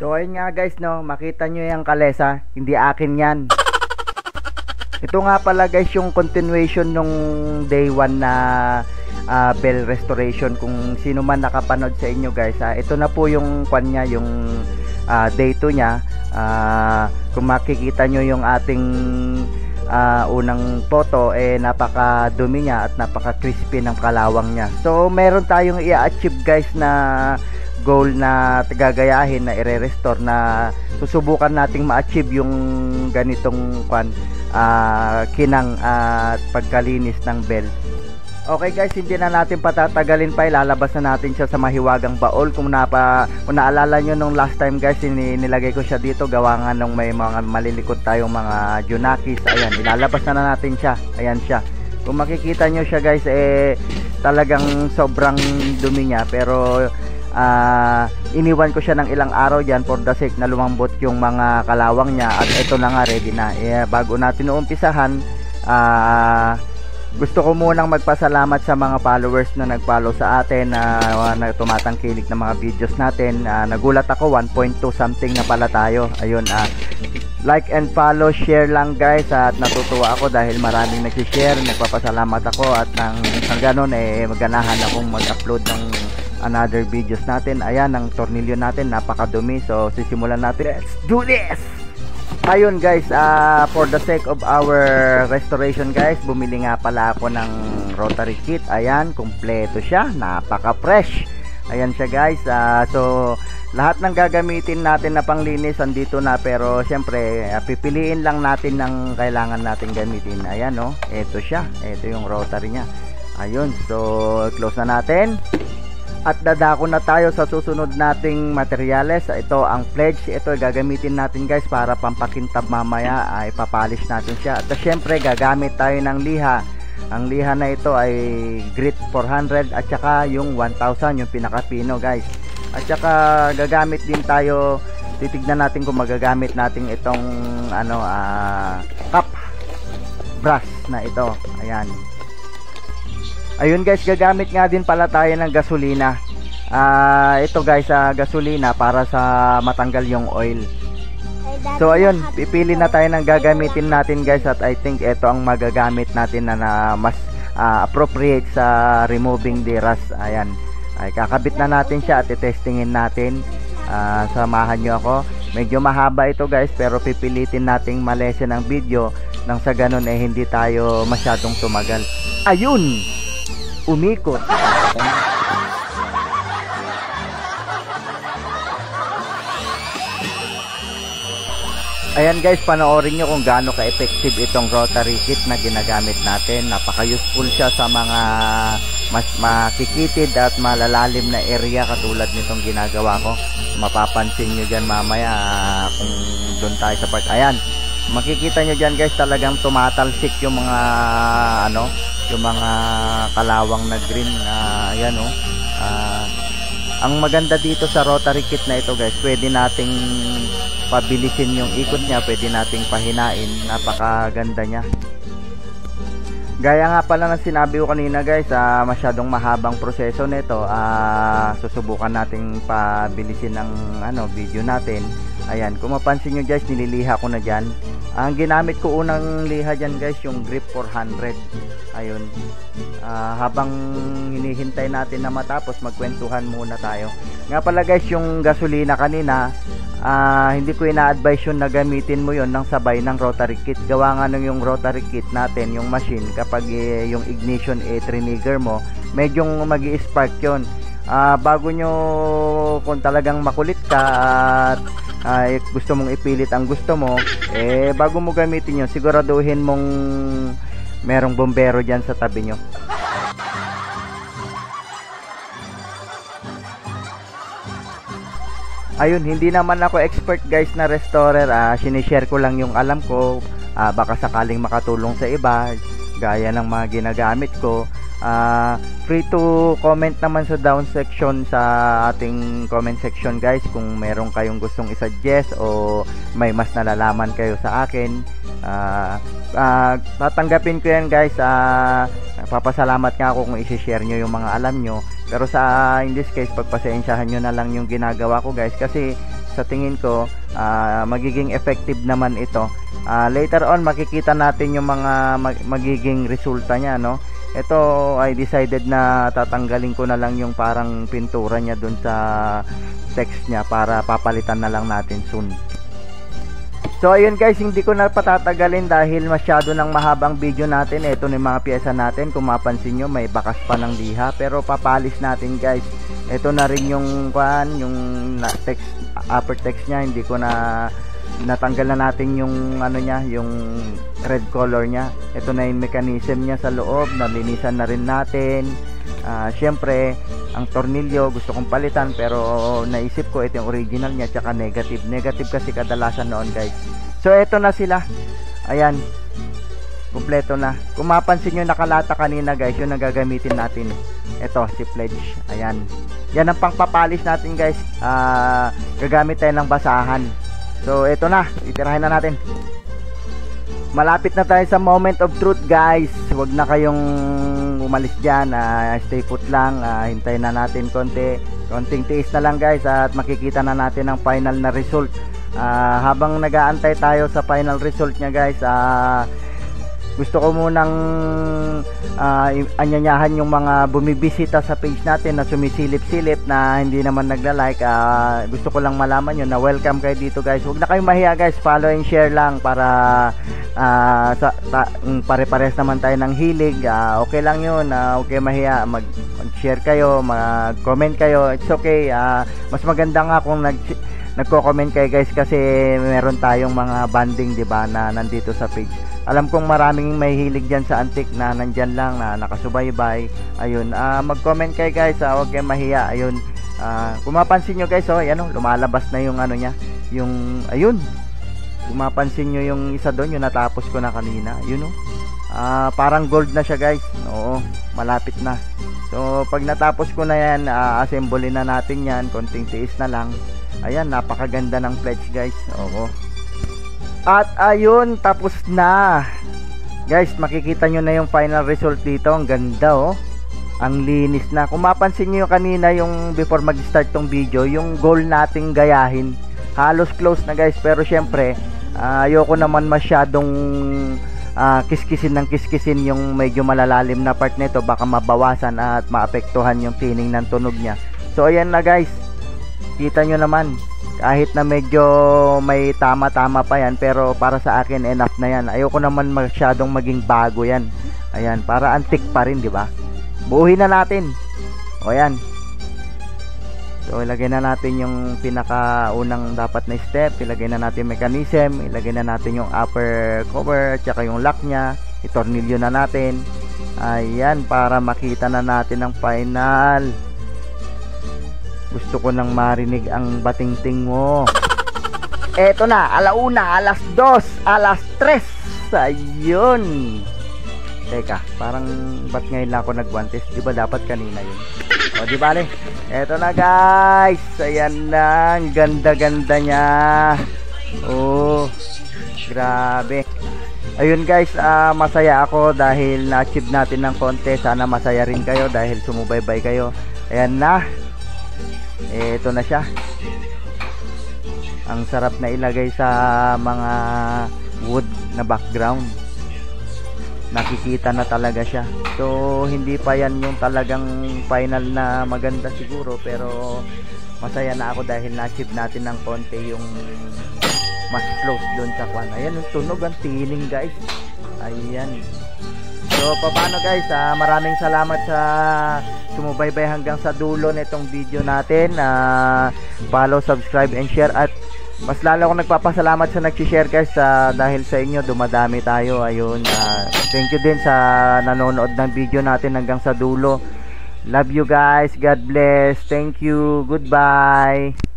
So ayun nga guys, no, makita nyo yung kalesa, hindi akin yan. Ito nga pala guys yung continuation nung day 1 na bell restoration. Kung sino man nakapanood sa inyo guys, ito na po yung kanya, yung day 2 nya. Kung makikita nyo yung ating unang photo, napaka dumi niya at napaka crispy ng kalawang niya. So meron tayong i-achieve guys na goal na gagayahin, na i-restore, na susubukan nating ma-achieve yung ganitong kinang at pagkalinis ng bell. Okay guys, hindi na natin patatagalin pa, ilalabas na natin siya sa mahiwagang baol. Kung naalala nyo nung last time guys, nilagay ko siya dito, gawa nga nung may mga malilikot tayong mga junakis. Ayan, ilalabas na natin siya. Ayan siya. Kung makikita nyo siya guys, talagang sobrang dumi niya, pero iniwan ko siya ng ilang araw dyan for the sake na lumambot yung mga kalawang niya, at ito na nga, ready na. Bago natin uumpisahan, gusto ko munang magpasalamat sa mga followers na nag-follow sa atin, na tumatangkilik ng mga videos natin. Nagulat ako, 1.2 something na pala tayo. Ayun, like and follow, share lang guys, at natutuwa ako dahil maraming nagsishare. Nagpapasalamat ako, at nang ganun maganahan akong mag-upload ng another videos natin. Ayan, ang tornilyo natin napakadumi, so sisimulan natin. Let's do this! Ayun guys, for the sake of our restoration guys, bumili nga pala ako ng rotary kit. Ayan, kumpleto siya, napaka fresh. Ayan siya guys. So lahat ng gagamitin natin na panglinis andito na, pero syempre pipiliin lang natin ng kailangan natin gamitin. Ayan, no, ito siya, ito yung rotary nya. Ayun, so close na natin. At dadako na tayo sa susunod nating materyales. Ito ang pledge. Ito gagamitin natin guys para pampakintab mamaya. Ipapolish natin siya. At syempre gagamit tayo ng liha. Ang liha na ito ay grit 400 at saka yung 1000, yung pinakapino guys. At saka gagamit din tayo, titignan natin kung magagamit natin itong cup brush na ito. Ayan. Ayun guys, gagamit nga din pala tayo ng gasolina. Ito guys, gasolina para sa matanggal yung oil. So ayun, pipili na tayo ng gagamitin natin guys, at I think ito ang magagamit natin na mas appropriate sa removing the rust. Ayan, ay kakabit na natin siya at i-testingin natin. Samahan nyo ako. Medyo mahaba ito guys, pero pipilitin nating malesen ang video nang sa ganun hindi tayo masyadong tumagal. Ayun! Umikot. Ayan guys, panoorin nyo kung gaano ka-effective itong rotary kit na ginagamit natin. Napaka-useful siya sa mga mas makikitid at malalalim na area katulad nitong ginagawa ko. Mapapansin nyo dyan mamaya kung doon tayo sa part. Ayan, makikita nyo dyan guys, talagang tumatalsik yung mga yung mga kalawang na green. Ayan, ang maganda dito sa rotary kit na ito guys, pwede nating pabilisin yung ikot niya, pwede nating pahinain. Napakaganda niya. Gaya nga pala ng sinabi ko kanina guys, masyadong mahabang proseso nito. Susubukan nating pabilisin ng video natin. Ayan, kung mapansin nyo guys, nililiha ko na dyan. Ang ginamit ko unang liha dyan guys, yung grip 400. Ayun, habang hinihintay natin na matapos, magkwentuhan muna tayo. Nga pala guys, yung gasolina kanina, hindi ko ina-advise yun na gamitin mo yon ng sabay ng rotary kit. Gawa nga nung yung rotary kit natin, yung machine, kapag yung ignition trigger mo, medyo mag-i-spark yun. Bago nyo, kung talagang makulit ka at gusto mong ipilit ang gusto mo, bago mo gamitin yun, siguraduhin mong merong bombero dyan sa tabi nyo. Ayun, hindi naman ako expert guys na restorer. Sinishare ko lang yung alam ko. Baka sakaling makatulong sa iba, gaya ng mga ginagamit ko. Free to comment naman sa down section, sa ating comment section guys, kung meron kayong gustong isuggest o may mas nalalaman kayo sa akin. Tatanggapin ko yan guys. Papasalamat nga ako kung isi-share nyo yung mga alam nyo. Pero in this case, pagpasensyahan nyo na lang yung ginagawa ko guys, kasi sa tingin ko magiging effective naman ito. Later on makikita natin yung mga magiging resulta niya, no. Ito I decided na tatanggalin ko na lang yung parang pintura niya dun sa text niya para papalitan na lang natin soon. So ayun guys, hindi ko na patatagalin dahil masyado nang mahabang video natin. Ito na yung mga pyesa natin. Kung mapansin nyo, may bakas pa ng liha, pero papalis natin guys. Ito na rin yung yung text, upper text nya. Hindi ko na natanggal na natin yung ano nya, yung red color nya. Ito na yung mechanism nya sa loob, nalinisan na rin natin. Syempre ang tornilyo gusto kong palitan, pero naisip ko ito yung original nya tsaka negative kasi kadalasan noon guys. So ito na sila, ayan, kumpleto na. Kung mapansin nyo nakalata kanina guys, yung nagagamitin natin, ito si pledge, ayan, yan ang pangpapalis natin guys. Gagamit tayo ng basahan. So ito na, itirahin na natin. Malapit na tayo sa moment of truth guys. Huwag na kayong umalis dyan, stay put lang, hintayin na natin konting tiis na lang guys, at makikita na natin ang final na result. Habang nag-aantay tayo sa final result nya guys, gusto ko munang anyanyahan yung mga bumibisita sa page natin na sumisilip-silip na hindi naman nagla-like. Gusto ko lang malaman yun na welcome kayo dito guys. Huwag na kayong mahiya guys, follow and share lang para pare-pares naman tayo ng hilig. Okay lang yun, okay mahiya, mag-share kayo, mag-comment kayo, it's okay. Mas maganda nga kung nagko-comment kayo guys, kasi meron tayong mga banding, di ba, na nandito sa page. Alam kong maraming may hilig dyan sa antik na nandyan lang, na nakasubaybay. Ayun, mag-comment kayo guys, huwag kayong mahiya. Ayun, kung mapansin nyo guys, yan, lumalabas na yung ano nya, yung, ayun, kung mapansin nyo yung isa doon, yung natapos ko na kanina, yun, parang gold na siya guys. Oo, malapit na. So pag natapos ko na yan, assemble na natin yan, konting tiis na lang. Ayan, napakaganda ng pledge guys. Oo. At ayun, tapos na guys, makikita nyo na yung final result dito. Ang ganda, ang linis na. Kung mapansin nyo yung kanina, yung before mag start tong video, yung goal nating gayahin, halos close na guys. Pero syempre, ayoko naman masyadong kiskisin yung medyo malalalim na part nito. Baka mabawasan at maapektuhan yung tining ng tunog nya. So ayan na guys, kita nyo naman, kahit na medyo may tama-tama pa yan, pero para sa akin enough na yan. Ayoko naman masyadong maging bago yan. Ayan, para antique pa rin, di ba? Buuhin na natin. O yan. So ilagay na natin yung pinakaunang dapat na step, ilagay na natin mechanism, ilagay na natin yung upper cover at saka yung lock nya, itornilyo na natin. Ayan, para makita na natin ang final. Gusto ko nang marinig ang batingting mo. Eto na, alauna, alas 2, alas 3. Ayun. Teka, parang ba't ngayon lang ako nagwantes? Di ba dapat kanina yun? O di bale, eto na guys. Ayan na, ang ganda-ganda niya. Oh, grabe. Ayun guys, masaya ako dahil na-achieve natin ng konti. Sana masaya rin kayo dahil sumubaybay kayo. Ayan na. Ito na siya. Ang sarap na ilagay sa mga wood na background. Nakikita na talaga siya. So hindi pa yan yung talagang final na maganda siguro, pero masaya na ako dahil na-achieve natin ng konti yung mas close doon sa kwan. Ayan yung tunog, ang tining guys. Ayan. So paano guys, maraming salamat sa sumubaybay hanggang sa dulo nitong video natin. Follow, subscribe and share, at mas lalo akong nagpapasalamat sa nag-share guys, dahil sa inyo dumadami tayo. Ayun, thank you din sa nanonood ng video natin hanggang sa dulo. Love you guys, God bless, thank you, goodbye.